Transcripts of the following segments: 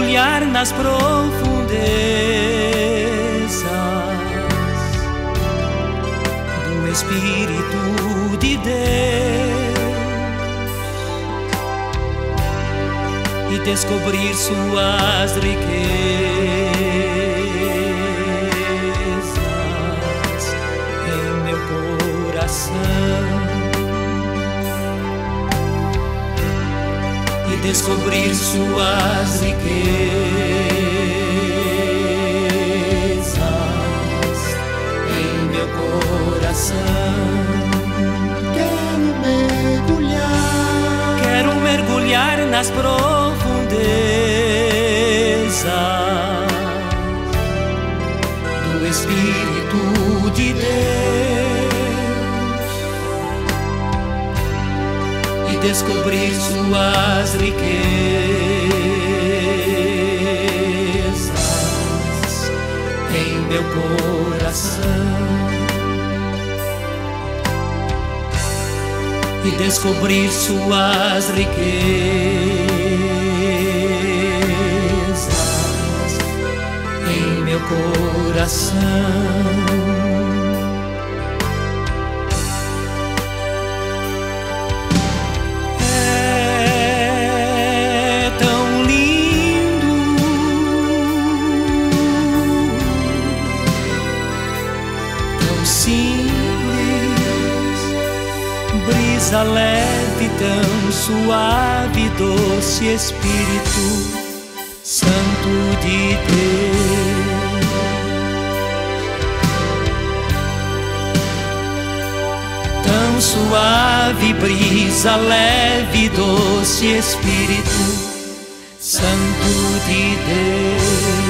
mergulhar nas profundezas do Espírito de Deus e descobrir suas riquezas em meu coração. E descobrir suas riquezas em meu coração. Quero mergulhar nas profundezas do Espírito de Deus e descobrir suas riquezas em meu coração. E descobrir suas riquezas em meu coração. Brisa leve, tão suave, doce Espírito Santo de Deus. Tão suave, brisa leve, doce Espírito Santo de Deus.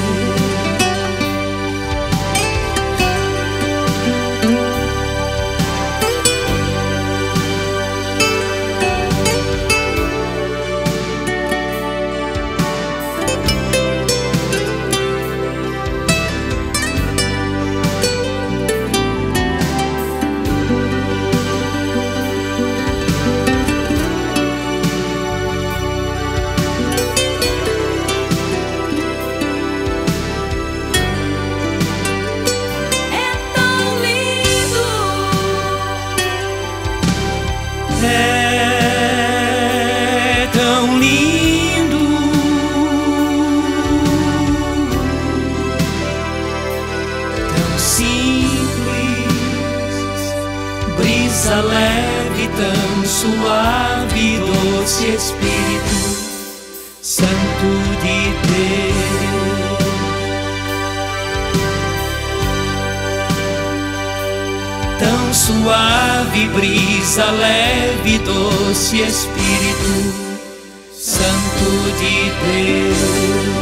É tão lindo, tão simples, brisa leve, tão suave, doce Espírito Santo de Deus. Tão suave, brisa leve, doce Espírito Santo de Deus.